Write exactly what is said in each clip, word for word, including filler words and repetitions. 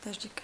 Подожди-ка.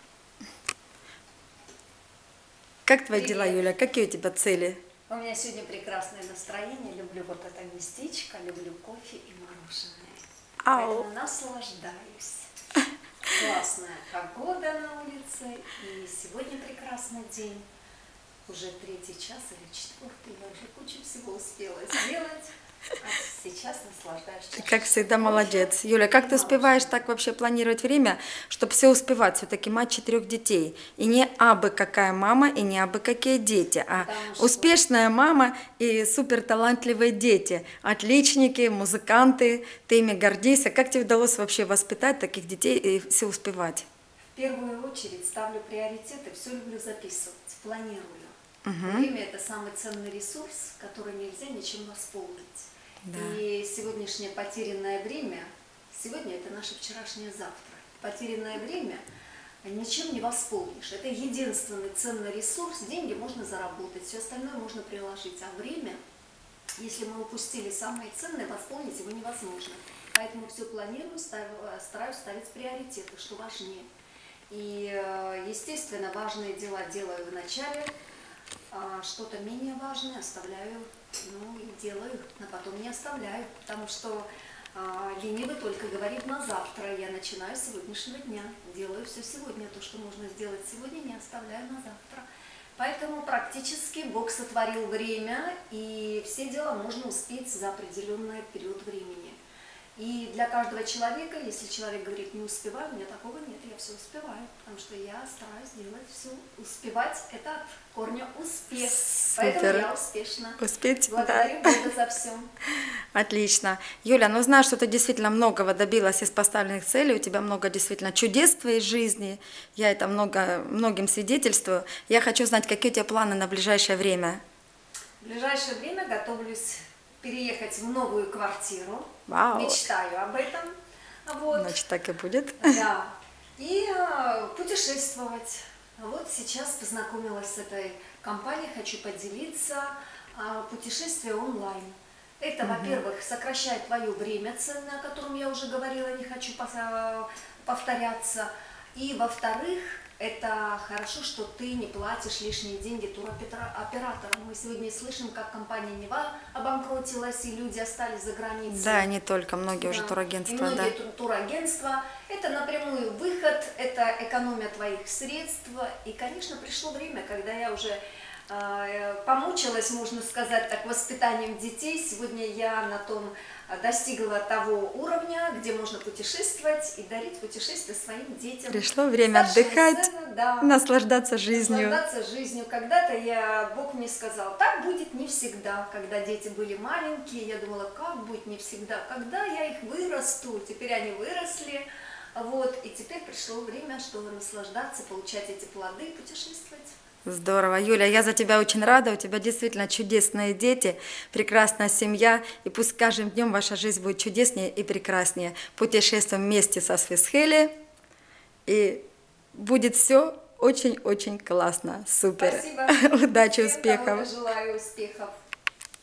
Как твои Привет. дела, Юля? Какие у тебя цели? У меня сегодня прекрасное настроение. Люблю вот это местечко, люблю кофе и мороженое. Ау. Поэтому наслаждаюсь. Классная погода на улице. И сегодня прекрасный день. Уже третий час или четвертый. Я уже кучу всего успела сделать. А сейчас наслаждаюсь. Ты, как всегда, кофе молодец. Юля, как и ты успеваешь мороженое. так вообще планировать время, чтобы все успевать? Все-таки мать четырех детей. И не абы какая мама, и не абы какие дети, а Потому что- успешная мама и суперталантливые дети. Отличники, музыканты. Ты ими гордишься. Как тебе удалось вообще воспитать таких детей и все успевать? В первую очередь ставлю приоритеты, все люблю записывать, планирую. Время – это самый ценный ресурс, который нельзя ничем восполнить. Да. И сегодняшнее потерянное время, сегодня это наше вчерашнее завтра. Потерянное время ничем не восполнишь. Это единственный ценный ресурс. Деньги можно заработать, все остальное можно приложить. А время, если мы упустили самое ценное, восполнить его невозможно. Поэтому все планирую, ставлю, стараюсь ставить приоритеты, что важнее. И, естественно, важные дела делаю в начале, а что-то менее важное оставляю, ну и делаю, но потом не оставляю, потому что а, ленивый только говорит на завтра. Я начинаю с сегодняшнего дня, делаю все сегодня, то, что можно сделать сегодня, не оставляю на завтра. Поэтому практически Бог сотворил время, и все дела можно успеть за определенный период времени. И для каждого человека, если человек говорит, не успеваю, у меня такого нет, я все успеваю, потому что я стараюсь делать все. Успевать – это от корня успех, поэтому Супер. я успешна. Успеть? Благодарю Да. Бога за все. Отлично. Юля, ну знаю, что ты действительно многого добилась из поставленных целей, у тебя много действительно чудес в твоей жизни, я это много, многим свидетельствую. Я хочу знать, какие у тебя планы на ближайшее время? В ближайшее время готовлюсь переехать в новую квартиру. Вау. Мечтаю об этом. Вот. Значит, так и будет. Да. И э, путешествовать. Вот сейчас познакомилась с этой компанией, хочу поделиться. Э, путешествие онлайн. Это, угу. во-первых, сокращает твое время ценное, о котором я уже говорила, не хочу повторяться. И, во-вторых, это хорошо, что ты не платишь лишние деньги туроператорам. Мы сегодня слышим, как компания Нева обанкротилась, и люди остались за границей. Да, не только, многие да. уже турагентства. И многие да. турагентства. Это напрямую выход, это экономия твоих средств. И, конечно, пришло время, когда я уже э, помучилась, можно сказать, так, воспитанием детей. Сегодня я на том достигла того уровня, где можно путешествовать и дарить путешествия своим детям. Пришло время Старшая отдыхать, сцена, да, наслаждаться жизнью. Наслаждаться жизнью. Когда-то я, Бог мне сказал, так будет не всегда. Когда дети были маленькие, я думала, как будет не всегда. Когда я их вырасту, теперь они выросли, вот, и теперь пришло время, чтобы наслаждаться, получать эти плоды и путешествовать. Здорово. Юля, я за тебя очень рада. У тебя действительно чудесные дети, прекрасная семья. И пусть с каждым днем ваша жизнь будет чудеснее и прекраснее. Путешествуем вместе со Свисхели. И будет все очень-очень классно. Супер. Спасибо. Удачи, Всем успехов. желаю успехов.